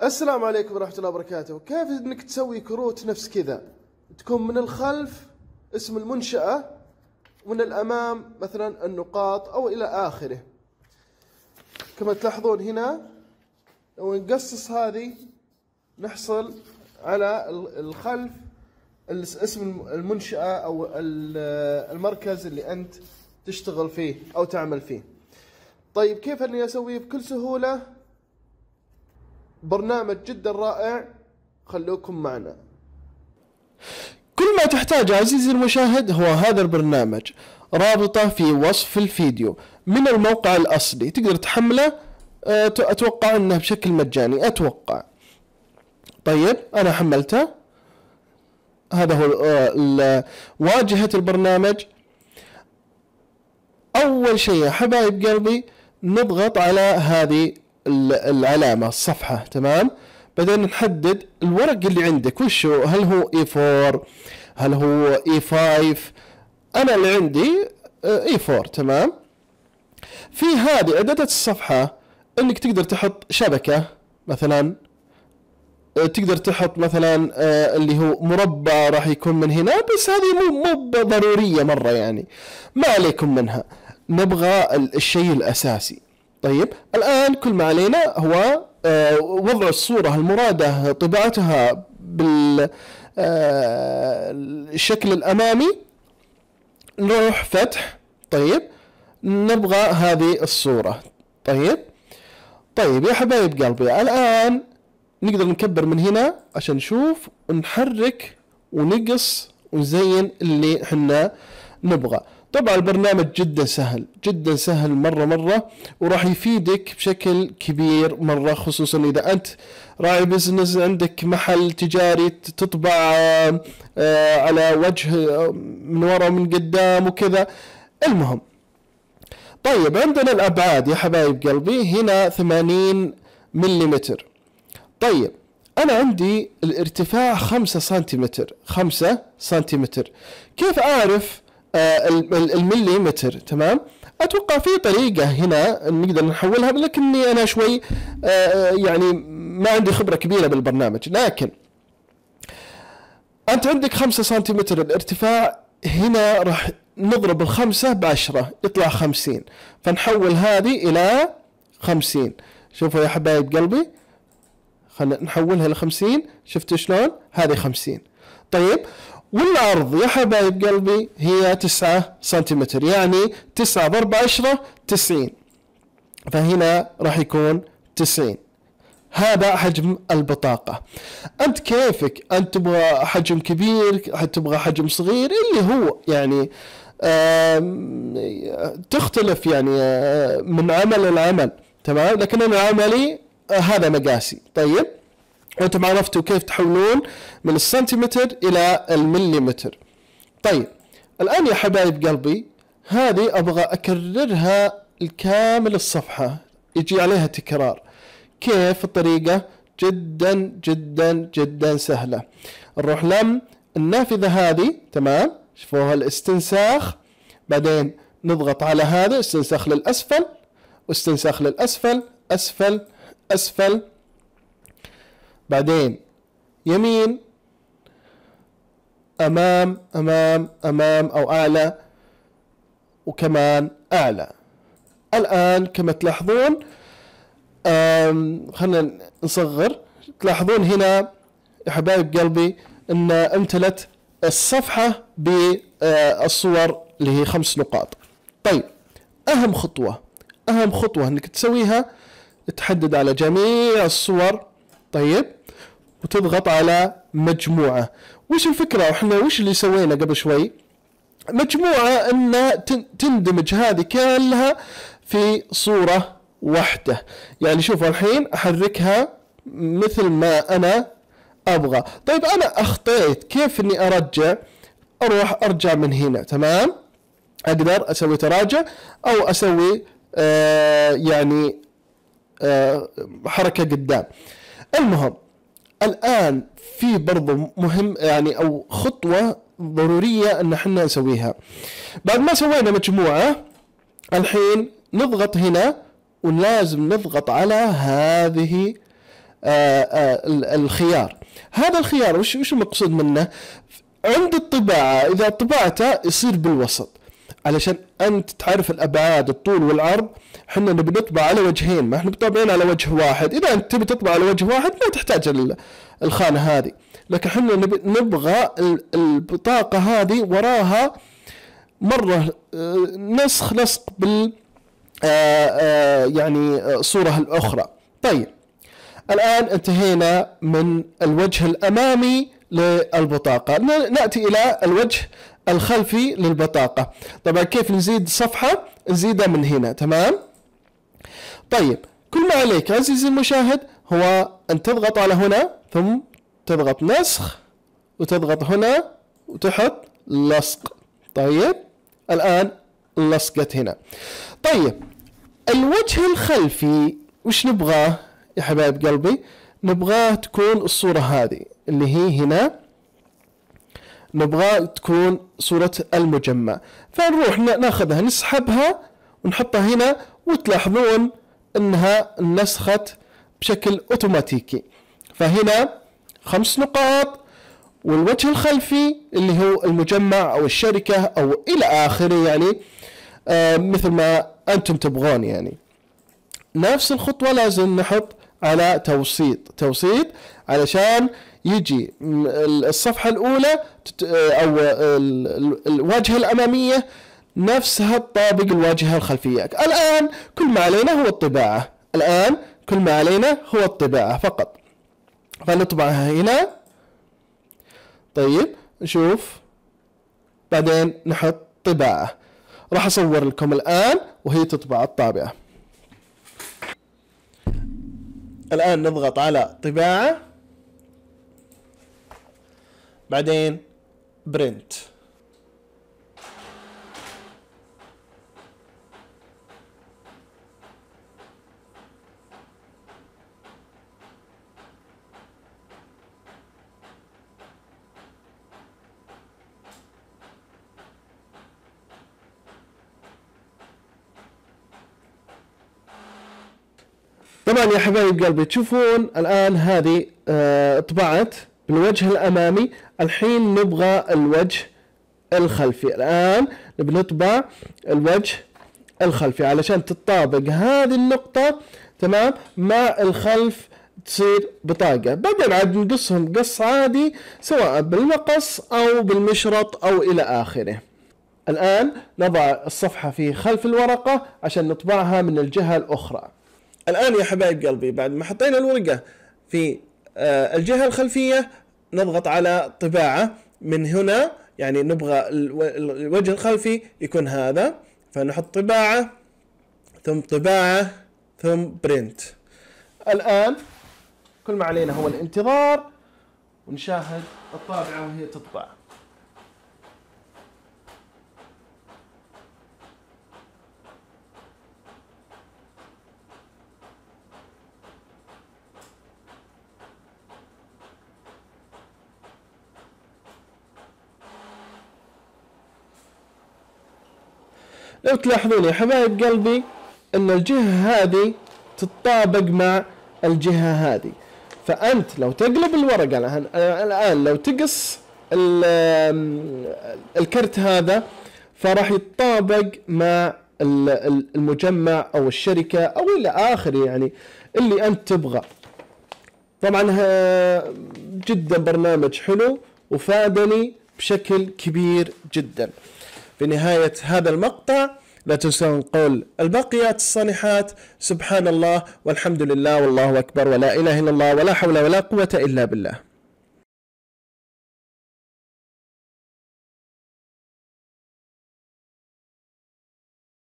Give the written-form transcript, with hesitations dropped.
السلام عليكم ورحمة الله وبركاته. كيف انك تسوي كروت نفس كذا تكون من الخلف اسم المنشأة ومن الأمام مثلا النقاط أو إلى آخره. كما تلاحظون هنا لو نقصص هذه نحصل على الخلف اسم المنشأة أو المركز اللي أنت تشتغل فيه أو تعمل فيه. طيب كيف أني أسويه بكل سهولة؟ برنامج جدا رائع، خلوكم معنا. كل ما تحتاج عزيزي المشاهد هو هذا البرنامج، رابطه في وصف الفيديو من الموقع الأصلي، تقدر تحمله. أتوقع أنه بشكل مجاني أتوقع. طيب أنا حملته، هذا هو واجهة البرنامج. أول شيء يا حبايب قلبي نضغط على هذه العلامة الصفحة، تمام. بعدين نحدد الورق اللي عندك وش هو، هل هو E4 هل هو E5. أنا اللي عندي E4، تمام. في هذه إعدادات الصفحة إنك تقدر تحط شبكة مثلا، تقدر تحط مثلا اللي هو مربع راح يكون من هنا، بس هذه مو ضرورية مرة، يعني ما عليكم منها. نبغى الشيء الأساسي. طيب الآن كل ما علينا هو وضع الصورة المرادة طباعتها بالشكل الأمامي. نروح فتح. طيب نبغى هذه الصورة. طيب يا حبايب قلبي الآن نقدر نكبر من هنا عشان نشوف ونحرك ونقص ونزين اللي احنا نبغى. طبعا البرنامج جدا سهل مرة، وراح يفيدك بشكل كبير مرة، خصوصا إذا أنت راعي بزنس، عندك محل تجاري تطبع على وجه من وراء ومن قدام وكذا. المهم، طيب عندنا الأبعاد يا حبايب قلبي، هنا 80 ملم. طيب أنا عندي الارتفاع 5 سنتيمتر. كيف أعرف المليمتر؟ تمام. أتوقع في طريقة هنا نقدر نحولها، لكني أنا شوي يعني ما عندي خبرة كبيرة بالبرنامج. لكن أنت عندك 5 سنتيمتر الارتفاع، هنا راح نضرب 5 ب10 يطلع 50، فنحول هذه إلى 50. شوفوا يا حبايب قلبي، خلنا نحولها ل50. شفتوا شلون؟ هذه 50. طيب والعرض يا حبايب قلبي هي 9 سنتيمتر، يعني 9 ضرب 10 90، فهنا راح يكون 90. هذا حجم البطاقة. أنت كيفك، أنت تبغى حجم كبير، تبغى حجم صغير، اللي هو يعني تختلف يعني من عمل لعمل، تمام. لكن أنا عملي هذا مقاسي. طيب وانتم عرفتوا كيف تحولون من السنتيمتر الى المليمتر. طيب الان يا حبايب قلبي هذه ابغى اكررها الكامل الصفحة، يجي عليها تكرار. كيف الطريقة؟ جدا سهلة. نروح النافذة هذه، تمام. شوفوها الاستنساخ، بعدين نضغط على هذا استنساخ للأسفل واستنساخ للأسفل، أسفل، بعدين يمين، أمام أو أعلى، وكمان أعلى. الآن كما تلاحظون خلنا نصغر. تلاحظون هنا يا حبايب قلبي أن امتلت الصفحة بالصور اللي هي 5 نقاط. طيب أهم خطوة أنك تسويها، تحدد على جميع الصور. طيب وتضغط على مجموعة. وش الفكرة؟ وإحنا وش اللي سوينا قبل شوي؟ مجموعة أن تندمج هذه كلها في صورة واحدة. يعني شوفوا الحين أحركها مثل ما أنا أبغى. طيب أنا أخطيت، كيف إني أرجع من هنا؟ تمام. أقدر أسوي تراجع أو أسوي يعني حركة قدام. المهم الآن في برضو مهم يعني أو خطوة ضرورية أن احنا نسويها. بعد ما سوينا مجموعة، الحين نضغط هنا ولازم نضغط على هذه الخيار. هذا الخيار وش المقصود منه؟ عند الطباعة إذا طبعته يصير بالوسط، علشان أنت تعرف الأبعاد الطول والعرض. حنا نبي نطبع على وجهين، ما احنا طابعين على وجه واحد. إذا أنت تبي تطبع على وجه واحد ما تحتاج الخانة هذه، لكن حنا نبغى البطاقة هذه وراها مرة نسخ لصق بال يعني الصورة الأخرى. طيب الآن انتهينا من الوجه الأمامي للبطاقة، نأتي إلى الوجه الخلفي للبطاقة. طبعا كيف نزيد صفحة؟ نزيدها من هنا. تمام. طيب كل ما عليك عزيزي المشاهد هو أن تضغط على هنا، ثم تضغط نسخ، وتضغط هنا وتحط لصق. طيب الآن لصقت هنا. طيب الوجه الخلفي وش نبغاه يا حبايب قلبي؟ نبغاه تكون الصورة هذه اللي هي هنا، نبغاه تكون صورة المجمع. فنروح ناخذها نسحبها ونحطها هنا، وتلاحظون انها نسخت بشكل اوتوماتيكي. فهنا 5 نقاط، والوجه الخلفي اللي هو المجمع او الشركة او الى اخره، يعني مثل ما انتم تبغون. يعني نفس الخطوة لازم نحط على توسيط علشان يجي الصفحة الأولى أو الواجهة الأمامية نفسها تطابق الواجهة الخلفية. الآن كل ما علينا هو الطباعة، فقط. فنطبعها هنا. طيب نشوف، بعدين نحط طباعة. راح أصور لكم الآن وهي تطبع الطابعة. الآن نضغط على طباعة، بعدين برنت. طبعا يا حبايب قلبي تشوفون الآن هذه طبعت بالوجه الأمامي. الحين نبغى الوجه الخلفي. الآن نبي نطبع الوجه الخلفي علشان تطابق هذه النقطة تمام مع الخلف، تصير بطاقة. بعدين عاد نقصهم قص عادي سواء بالمقص أو بالمشرط أو إلى آخره. الآن نضع الصفحة في خلف الورقة عشان نطبعها من الجهة الأخرى. الآن يا حبايب قلبي بعد ما حطينا الورقة في الجهة الخلفية نضغط على طباعة من هنا. يعني نبغى الوجه الخلفي يكون هذا، فنحط طباعة ثم طباعة ثم برنت. الآن كل ما علينا هو الانتظار ونشاهد الطابعة وهي تطبع. لو تلاحظون يا حبايب قلبي ان الجهة هذه تتطابق مع الجهة هذه، فأنت لو تقلب الورقة الآن لو تقص الكرت هذا فراح يتطابق مع المجمع أو الشركة أو إلى آخره، يعني اللي أنت تبغى. طبعا جدا برنامج حلو وفادني بشكل كبير جدا. في نهاية هذا المقطع لا تنسون قول الباقيات الصالحات: سبحان الله والحمد لله والله أكبر ولا إله إلا الله ولا حول ولا قوة إلا بالله.